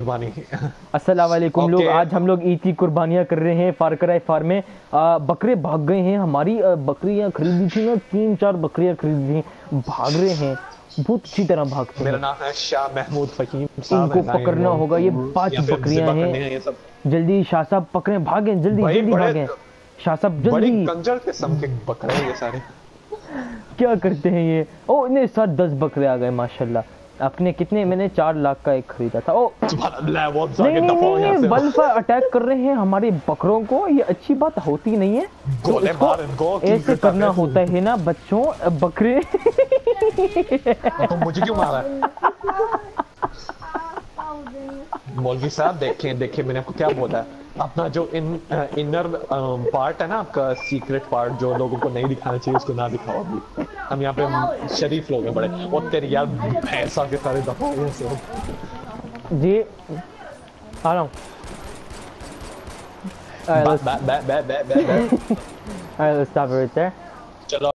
कुर्बानी। अस्सलाम वालेकुम लोग, आज हम लोग ईद की कुर्बानियाँ कर रहे हैं फार क्राई 4 में। बकरे भाग गए हैं, हमारी बकरियाँ खरीदी थी ना, 3-4 बकरियाँ खरीदी थी, भाग रहे हैं, बहुत अच्छी तरह भागते मेरा हैं। नाम है शाह महमूद फहीम साहब इनको है ना, पकड़ना होगा, ये 5 या फिर बकरियाँ ज़िबा हैं। करनी है ये सब। जल्दी शाह साहब पकड़े, भागें जल्दी भाई जल्दी बड़े भागें। शाह साहब बड़ी जल्दी। कंजर किस्म के बकरे हैं ये सारे। क्या करते हैं ये? ओ इन्हें साथ 10 बकरे आ गए माशाल्लाह। आपने कितने? मैंने 4 लाख का एक खरीदा था। ओ सुभान अल्लाह, वो नहीं आगे नहीं दफा हो नहीं यहाँ नहीं, से। बल्फा अटैक कर रहे हैं हमारे बकरों को, ये अच्छी बात होती नहीं है। तो गोले इसको मार इनको, ऐसे करना होता है ना बच्चों, बकरे। तो मुझे क्यों मारा है? मौलवी साहब देखें देखें, मैंने आपको क्या बोला है, अपना जो इनर पार्ट है ना, आपका सीक्रेट पार्ट जो लोगों को नहीं दिखाना चाहिए, उसको ना दिखाओ अभी। हम यहाँ पे शरीफ लोग हैं बड़े। और तेरी यार भैंसा के सारे दफा हो गए से। जी आ रहा हूँ। Alright, let's stop it right there. चलो